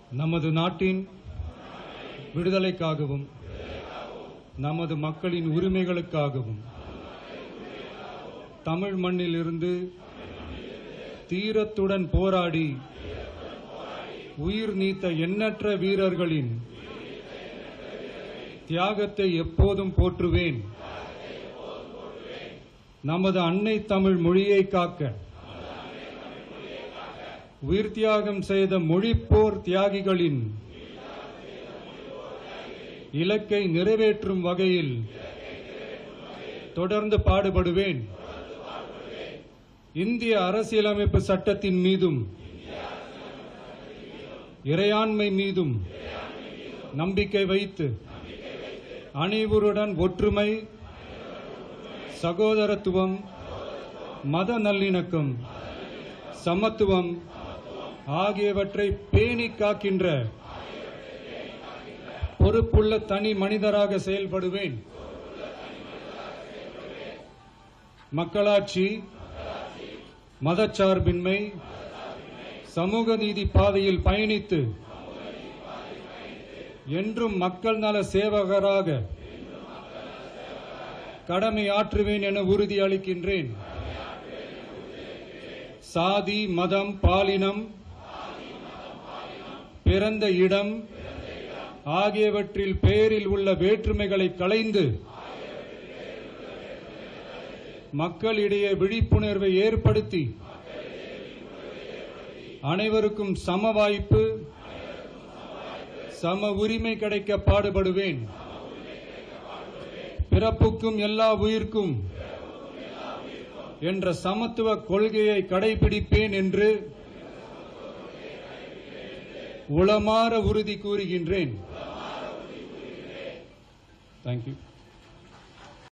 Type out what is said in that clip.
நமது நாட்டின் விடுதலைக்காகவும் நமது மக்களின் உரிமைகளுக்காகவும் தமிழ் மண்ணிலிருந்து தீரத்துடன் போராடி உயிர் நீத்த எண்ணற்ற வீரர்களின் தியாகத்தை எப்போதும் போற்றுவேன். நமது அன்னை தமிழ் மொழியை காக்க உயிர் தியாகம் செய்த மொழிப்போர் தியாகிகளின் இலக்கை நிறைவேற்றும் வகையில் தொடர்ந்து பாடுபடுவேன். இந்திய அரசியலமைப்பு சட்டத்தின் மீதும் இறையாண்மை மீதும் நம்பிக்கை வைத்து அனைவருடன் ஒற்றுமை, சகோதரத்துவம், மத நல்லிணக்கம், சமத்துவம் ஆகியவற்றை பேணி காக்கின்ற பொறுப்புள்ள தனி மனிதராக செயல்படுவேன். மக்களாட்சி, மதச்சார்பின்மை, சமூக நீதி பாதையில் பயணித்து என்றும் மக்கள் நல சேவகராக கடமை ஆற்றுவேன் என உறுதியளிக்கின்றேன். சாதி, மதம், பாலினம், பிறந்த இடம் ஆகியவற்றில் பெயரில் உள்ள வேற்றுமைகளை களைந்து மக்களிடையே விழிப்புணர்வை ஏற்படுத்தி அனைவருக்கும் சம வாய்ப்பு, சம உரிமை கிடைக்க பாடுபடுவேன். பிறப்புக்கும் எல்லா உயிர்க்கும் என்ற சமத்துவ கொள்கையை கடைபிடிப்பேன் என்று உளமாற உறுதி கூறுகின்றேன். தேங்க்யூ.